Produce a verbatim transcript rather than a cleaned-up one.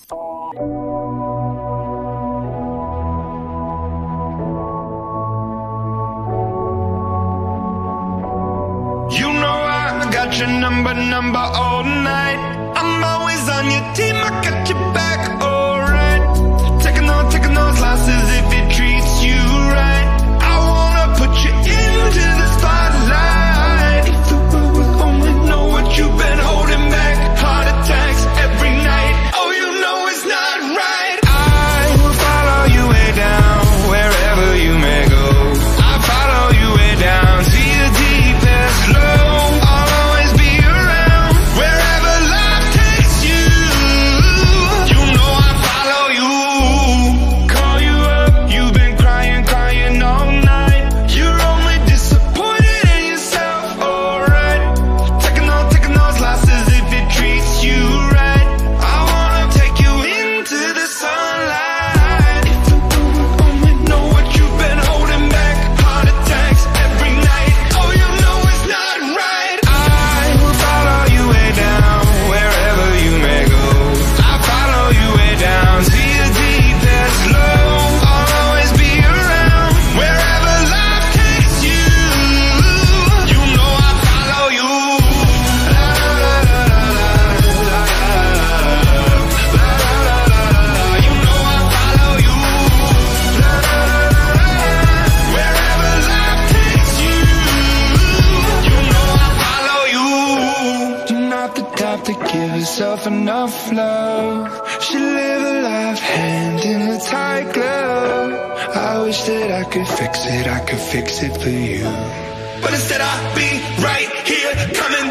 You know I got your number, number all night. I'm always on your team, I got your back, alright. Taking on, taking those losses if it treats you right. I wanna put you into the spotlight. If the world would only know what you've been holding back. Heart attacks every night, oh you know it's not right. I will follow you way down, wherever you may go. I'll follow you way down to your deepest low. I'll always be around, wherever life takes you. You know I follow you. Call you up, you've been crying, crying all night. You're only disappointed in yourself, alright. Taking on, taking those losses if it treats you right. I wanna take you into the sunlight. If the world would only know what you've been holding back. Heart attacks every night, oh you know it's not right. I will follow you way down, wherever you may go. I'll follow you way down to your deepest low. I'll always be around, wherever life takes you. You know I follow you. La la la la la la la la la. You know I follow you. La la la la la. Wherever life takes you. You know I follow you. You're not the type to give yourself enough love. Should live a life hand in a tight glove. I wish that I could fix it, I could fix it for you. But instead I'll be right here, coming